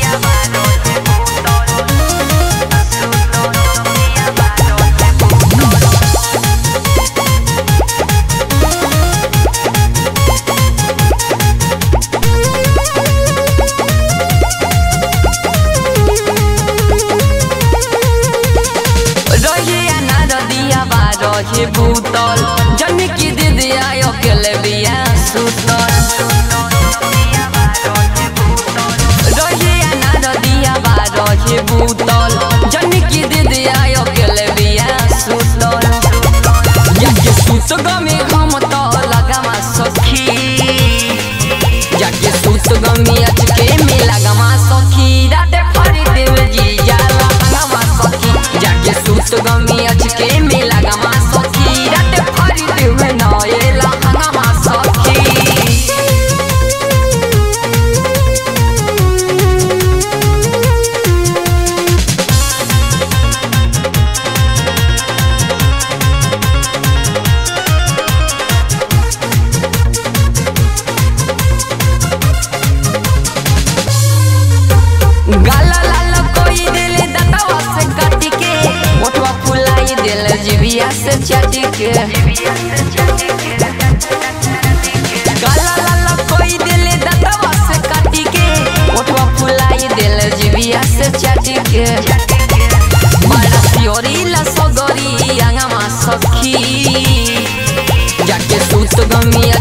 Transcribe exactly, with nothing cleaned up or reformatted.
रहे भूतल जन की दीदी आयो केले बिया सुतल रहे अनार दिया बा रहे भूतल जन की दीदी आयो केले बिया सुतल जाके सुत गमी हम तो लगामा सखी जाके सुत गमी अचके में लगामा सखी राते फरी देव जी जाला लगामा सखी जाके सुत गमी अचके में लगामा सखी राते फरी देव ना ये लगामा सखी गाला लाला कोई दिले दतवा से काट के ओठवा फुलाई दिल जीविया से चाट के गाला लाला कोई दिले दतवा से काट के ओठवा फुलाई दिल जीविया से चाट के बड़ा सियोरी ला सगरी आंगमा सखी जाके सुत गमी